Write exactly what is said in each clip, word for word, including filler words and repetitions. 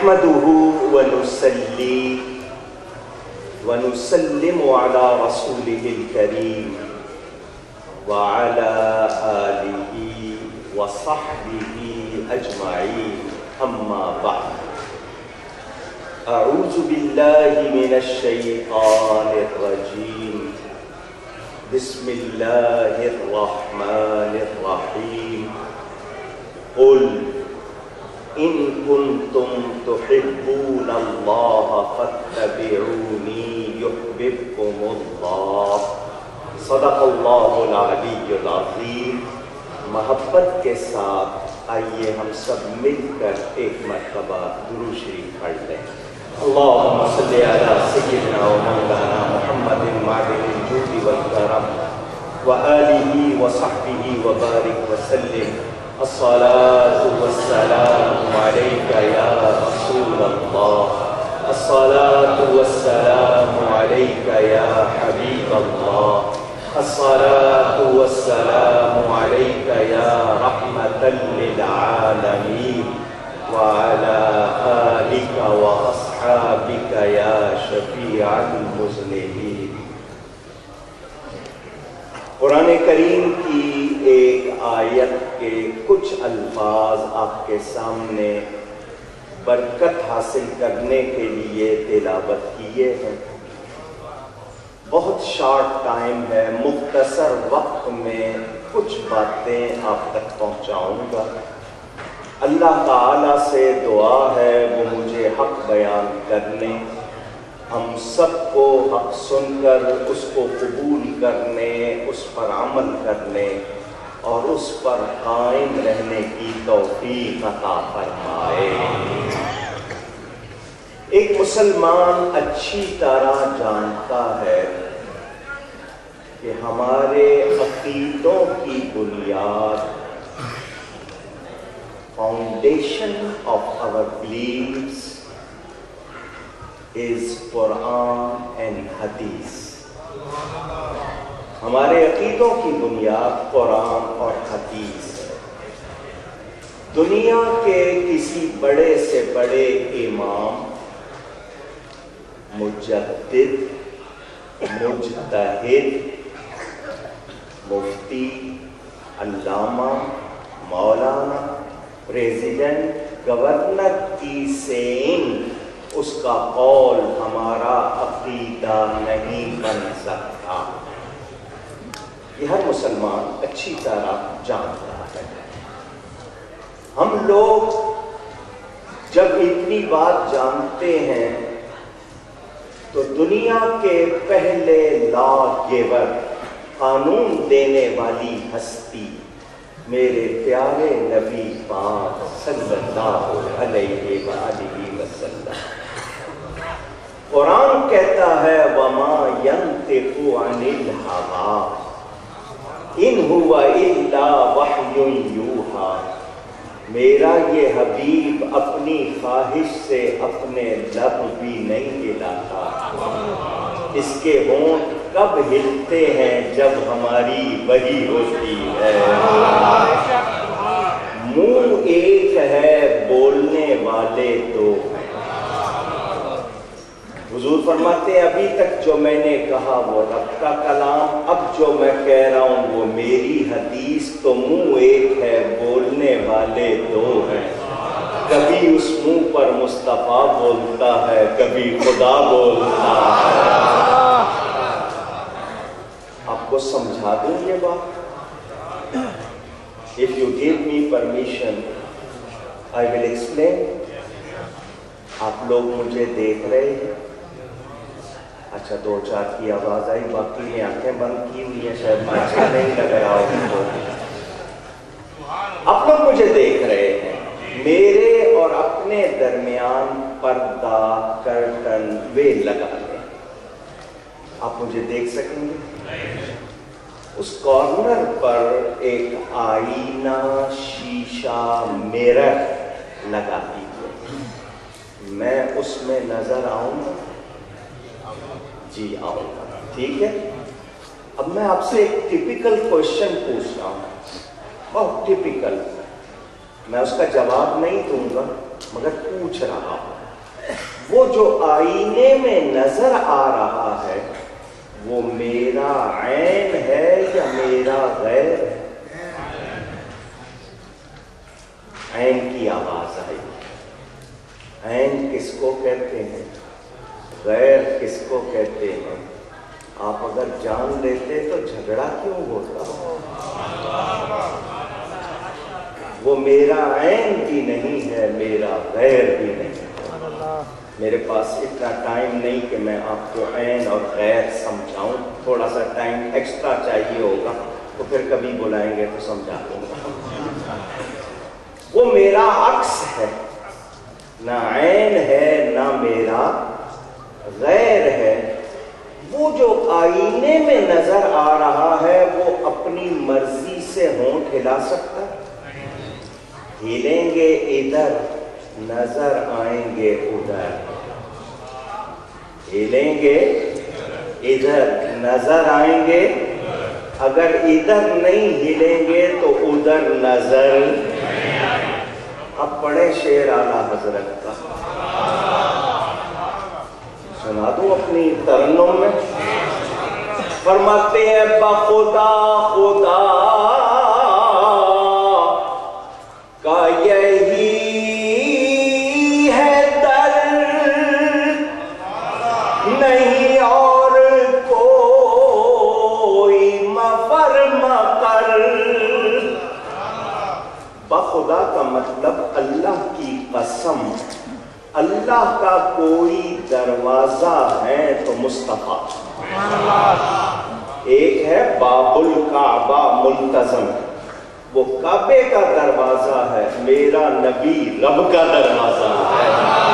نحمده ونصلي ونسلم على رسوله الكريم وعلى آله وصحبه أجمعين أما بعد أعوذ بالله من الشيطان الرجيم بسم الله الرحمن الرحيم قل إن كنتم تحبون الله فاتبعوني يحببكم الله صدق الله العلی العظیم۔ محبت کے ساتھ آئیے ہم سب مل کر ایک مرتبہ درود شریف پڑھ لیں۔ اللہم صلی علی سیدنا و مولانا محمد معدن الجود والکرم وآلہ وصحبہ وبارک وسلم۔ الصلاة والسلام عليك يا رسول الله، الصلاة والسلام عليك يا حبيب الله، الصلاة والسلام عليك يا رحمة للعالمين وعلى آلك وأصحابك يا شفيع المذنبين۔ قرآن کریم کی ایک آیت کے کچھ الفاظ آپ کے سامنے برکت حاصل کرنے کے لیے تلاوت کیے ہیں۔ بہت شارٹ ٹائم ہے، مختصر وقت میں کچھ باتیں آپ تک پہنچاؤں گا۔ اللہ تعالیٰ سے دعا ہے وہ مجھے حق بیان کرنے، ہم سب کو حق سن کر اس کو قبول کرنے، اس پر عمل کرنے اور اس پر قائم رہنے کی توفیق عطا فرمائے۔ ایک مسلمان اچھی طرح جانتا ہے کہ ہمارے عقیدوں کی بنیاد، foundation of our beliefs is Quran and Hadith. ہمارے عقیدوں کی بنیاد قرآن اور حدیث ہے۔ دنیا کے کسی بڑے سے بڑے امام، مجدد، مجتہد، مفتی، علامہ، مولانا، پریزیڈنٹ، گورنر کی سینگ اس کا قول ہمارا عقیدہ نہیں بن سکتا۔ یہ ہر مسلمان اچھی طرح جانتا ہے۔ ہم لوگ جب اتنی بات جانتے ہیں تو دنیا کے پہلے لا گیور، قانون دینے والی ہستی میرے پیارے نبی پاک صلی اللہ علیہ وآلہ وسلم، قرآن کہتا ہے وَمَا يَنْطِقُ عَنِ الْهَوَىٰ إِنْ هُوَ إِلَّا وَحْيٌ يُوحَىٰ، میرا یہ حبیب اپنی خواہش سے اپنے لب بھی نہیں ہلاتا۔ اس کے ہونٹ کب ہلتے ہیں؟ جب ہماری وحی ہوتی ہے۔ منہ ایک ہے، بولنے والے دو ہیں۔ حضور فرماتے ہیں ابھی تک جو میں نے کہا وہ رب کا کلام، اب جو میں کہہ رہا ہوں وہ میری حدیث۔ تو منہ ایک ہے، بولنے والے دو ہیں۔ کبھی اس منہ پر مصطفیٰ بولتا ہے، کبھی خدا بولتا ہے۔ آپ کو سمجھا دوں یہ بات؟ If you give me permission, I will explain۔ آپ لوگ مجھے دیکھ رہے ہیں؟ اچھا دو چار کی آواز آئی، باقی نے آنکھیں بند کی ہوئی ہیں، شاید میں اچھا نہیں لگ رہا ہوں۔ آپ لوگ مجھے دیکھ رہے ہیں، میرے اور اپنے درمیان پردہ، کرٹن وے لگا لیں۔ آپ مجھے دیکھ سکیں گے؟ اس کارنر پر ایک آئینہ، شیشہ، میرر لگا دیجیے۔ میں اس میں نظر آؤں گا؟ جی آؤں گا، ٹھیک ہے۔ اب میں آپ سے ایک ٹیپیکل کوشچن پوچھ رہا ہوں، بہت ٹیپیکل۔ میں اس کا جواب نہیں دوں گا، مگر پوچھ رہا ہوں وہ جو آئینے میں نظر آ رہا ہے وہ میرا عین ہے یا میرا غیر ہے؟ عین کی آواز آئی. عین کس کو کہتے ہیں؟ غیر کس کو کہتے ہیں؟ آپ اگر جان لیتے تو جھگڑا کیوں ہوتا؟ وہ میرا عین بھی نہیں ہے، میرا غیر بھی نہیں ہے. میرے پاس اتنا ٹائم نہیں کہ میں آپ کو عین اور غیر سمجھاؤں، تھوڑا سا ٹائم ایکسٹرا چاہیے ہوگا تو پھر کبھی بلائیں گے تو سمجھا دوں گا. وہ میرا عکس ہے، نہ عین ہے نہ میرا غیر ہے. وہ جو آئینے میں نظر آ رہا ہے وہ اپنی مرضی سے ہونٹ ہلا سکتا ہے؟ ہلیں گے ادھر نظر آئیں گے ادھر، ہلیں گے ادھر نظر آئیں گے. اگر ادھر نہیں ہلیں گے تو ادھر نظر. اب پڑھیں شعر اعلیٰ حضرت کا، سنا دوں اپنی ترنم میں. فرماتے ہیں بخدا خدا کا یہی ہے در، نہیں اور کوئی مفر مکر. بخدا کا مطلب اللہ کی قسم، اللہ کا کوئی دروازہ ہے تو مصطفیٰ. ایک ہے باب الکعبہ ملتزم، وہ کعبے کا دروازہ ہے، میرا نبی رب کا دروازہ ہے.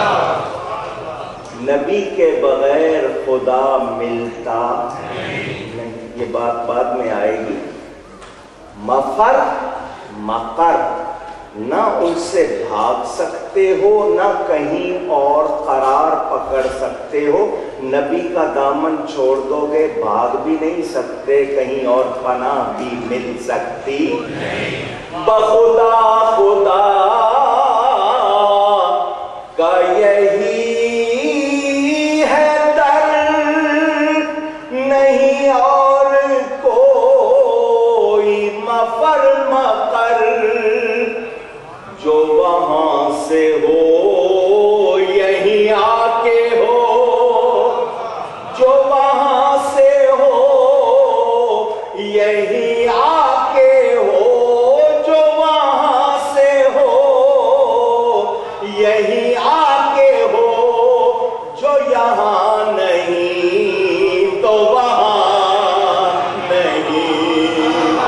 نبی کے بغیر خدا ملتا نہیں. یہ بات بعد میں آئے گی. مفر مقر، نہ ان سے بھاگ سکتے ہو نہ کہیں اور قرار پکڑ سکتے ہو. نبی کا دامن چھوڑ دو گے بھاگ بھی نہیں سکتے، کہیں اور پناہ بھی مل سکتی. بخدا خدا کا یہی ہے در، نہیں اور کوئی مفر مقر. جو وہاں سے ہو یہیں آ کے ہو، جو وہاں سے ہو یہیں آ کے ہو، جو وہاں سے ہو یہیں آ کے ہو. جو یہاں نہیں تو وہاں نہیں.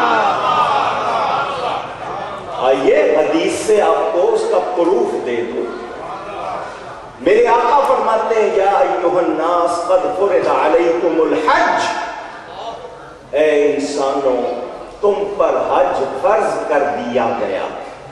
آئیے حدیث سے آپ کو اس کا پروف دے دوں. میرے آقا فرماتے ہیں یا ایھا الناس قد فرض علیکم الحج، اے انسانوں تم پر حج فرض کر دیا گیا.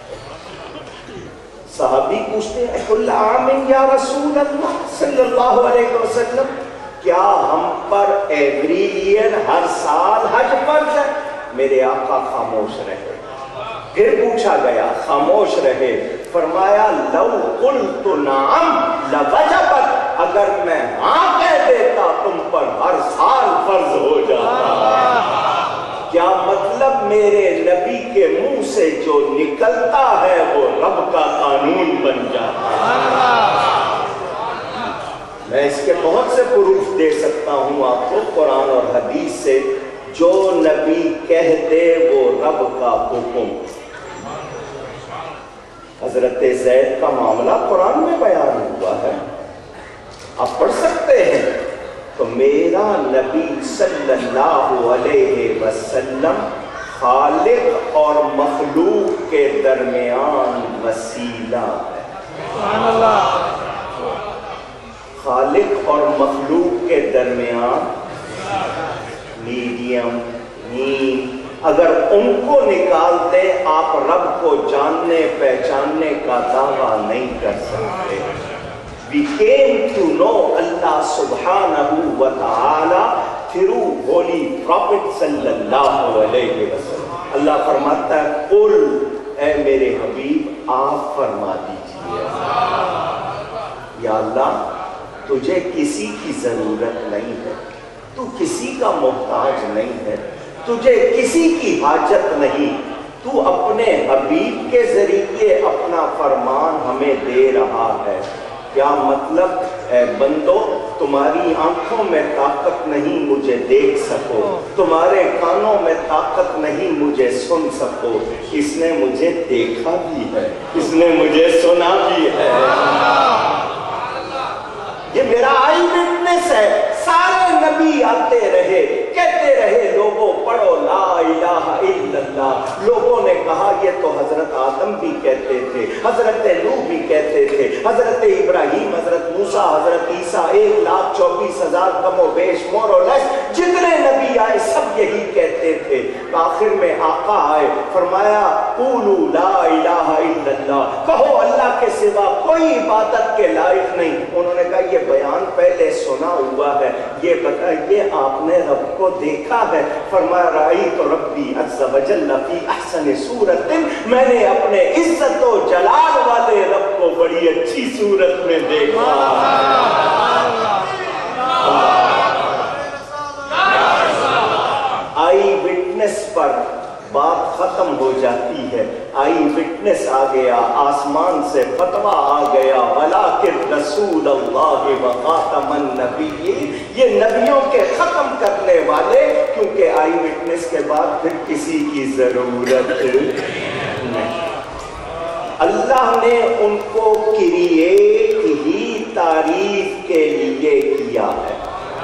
صحابی پوچھتے ہیں کل عام یا رسول اللہ صلی اللہ علیہ وسلم، کیا ہم پر ایوری ایئر ہر سال حج فرض ہے؟ میرے آقا خاموش رہے. پھر پوچھا گیا، خاموش رہے. فرمایا لو قلت نعم لوجبت، اگر میں ہاں کہہ دیتا تم پر ہر سال فرض ہو جاتا. کیا مطلب میرے نبی کے منہ سے جو نکلتا ہے وہ رب کا قانون بن جاتا ہے. میں اس کے بہت سے پروف دے سکتا ہوں آپ کو قرآن اور حدیث سے. جو نبی کہہ دے وہ رب کا حکم. حضرت زید کا معاملہ قرآن میں بیان ہوا ہے، آپ پڑھ سکتے ہیں. تو میرا نبی صلی اللہ علیہ وسلم خالق اور مخلوق کے درمیان وسیلہ ہے. سبحان اللہ. خالق اور مخلوق کے درمیان میڈیم مین. اگر ان کو نکال دیں آپ رب کو جاننے پہچاننے کا دعویٰ نہیں کر سکتے. We came to know Allah subhanahu wa ta'ala through holy prophet sallallahu alayhi wa sallam. اللہ فرماتا ہے قل، اے میرے حبیب آپ فرما دیجئے. یا اللہ تجھے کسی کی ضرورت نہیں ہے، تو کسی کا محتاج نہیں ہے، تجھے کسی کی حاجت نہیں، تو اپنے حبیب کے ذریعے اپنا فرمان ہمیں دے رہا ہے۔ کیا مطلب؟ اے بندو تمہاری آنکھوں میں طاقت نہیں مجھے دیکھ سکو، تمہارے کانوں میں طاقت نہیں مجھے سن سکو، اس نے مجھے دیکھا بھی ہے، اس نے مجھے سنا بھی ہے۔ یہ میرا آئی وٹنس ہے۔ سارے نبی آتے رہے، کہتے رہے لوگوں پڑھو لا الہ الا اللہ۔ لوگوں نے کہا یہ تو حضرت آدم بھی کہتے تھے، حضرت نوح بھی کہتے تھے، حضرت ابراہیم، حضرت موسیٰ، حضرت عیسیٰ، ایک لاکھ چوبیس ہزار کم و بیش مور و لیس جتنے نبی آئے سب یہی کہتے تھے۔ آخر میں آقا آئے، فرمایا قولوا لا الہ الا اللہ، کہو اللہ کے سوا کوئی عبادت کے لائق نہیں۔ انہوں نے کہا یہ بیان پہلے سنا ہوا ہے، یہ بتائیے آپ نے رب کو دیکھا ہے؟ فرمایا رأیت ربی عز وجل فی احسن صورت، میں نے اپنے عزت و جلال والے رب کو بڑی اچھی صورت میں دیکھا۔ آئی وٹنس پر بات ختم ہو جاتی ہے۔ آئی وٹنس آ گیا، آسمان سے فتویٰ آ گیا، وَلَٰكِن رسول اللہ وَخَاتَمَ النَّبِيِّينَ، یہ نبیوں کے ختم کرنے والے، کیونکہ آئی وٹنس کے بعد پھر کسی کی ضرورت نہیں۔ اللہ نے ان کو کریٹ ہی تعریف کے لیے کیا ہے،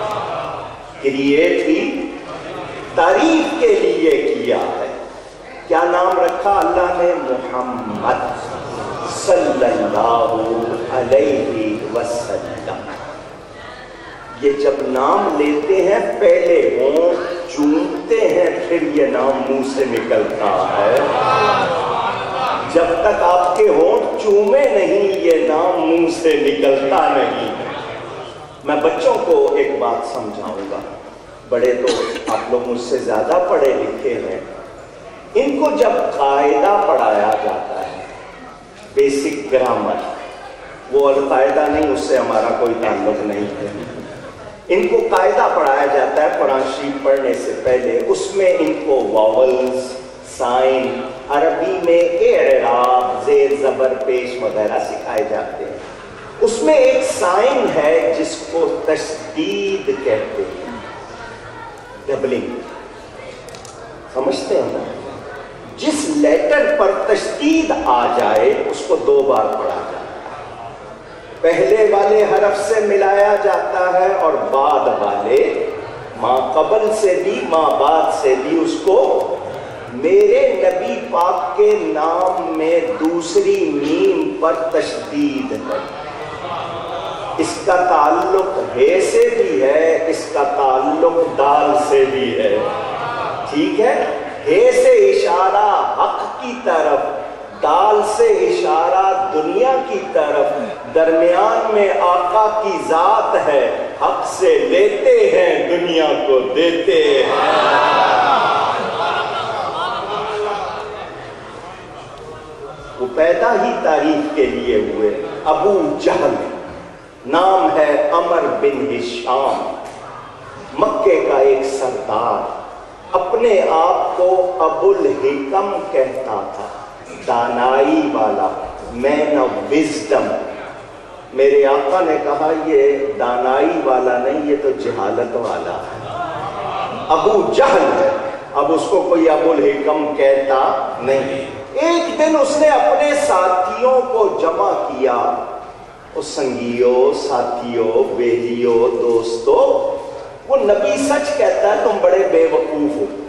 کریٹ ہی تعریف کے لیے کیا ہے۔ کیا نام رکھا اللہ نے؟ محمد صلی اللہ علیہ وسلم۔ یہ جب نام لیتے ہیں پہلے ہونٹ چومتے ہیں، پھر یہ نام منہ سے نکلتا ہے۔ جب تک آپ کے ہونٹ چومے نہیں یہ نام منہ سے نکلتا نہیں۔ میں بچوں کو ایک بات سمجھاؤں گا، بڑے تو آپ لوگ مجھ سے زیادہ پڑھے لکھے ہیں، ان کو جب قاعدہ پڑھایا جاتا ہے، بیسک گرامر، وہ القاعدہ نہیں، اس سے ہمارا کوئی تعلق نہیں ہے، ان کو قاعدہ پڑھایا جاتا ہے قرآن شریف پڑھنے سے پہلے، اس میں ان کو واولز، سائن، عربی میں اعراب، زیر زبر پیش وغیرہ سکھائے جاتے ہیں۔ اس میں ایک سائن ہے جس کو تشدید کہتے ہیں، ڈبلنگ، سمجھتے ہیں نا؟ جس لیٹر پر تشدید آ جائے اس کو دو بار پڑھا جاتا ہے، پہلے والے حرف سے ملایا جاتا ہے اور بعد والے ما قبل سے بھی ما بعد سے بھی اس کو۔ میرے نبی پاک کے نام میں دوسری میم پر تشدید ہے، اس کا تعلق ہے سے بھی ہے، اس کا تعلق دال سے بھی ہے، ٹھیک ہے؟ ہے سے اشارہ حق کی طرف، دال سے اشارہ دنیا کی طرف، درمیان میں آقا کی ذات ہے، حق سے لیتے ہیں دنیا کو دیتے ہیں۔ وہ پیدا ہی تعریف کے لیے ہوئے۔ ابو جہل نام ہے، عمر بن ہشام، مکے کا ایک سردار، اپنے آپ کو ابو الحکم کہتا تھا، دانائی والا، مین آف وزڈم۔ میرے آقا نے کہا یہ دانائی والا نہیں، یہ تو جہالت والا ہے، ابو جہل ہے۔ اب اس کو کوئی ابو الحکم کہتا نہیں۔ ایک دن اس نے اپنے ساتھیوں کو جمع کیا، او سنگیوں، ساتھیوں، بیلیوں، دوستوں، وہ نبی سچ کہتا ہے تم بڑے بے وقوف ہو،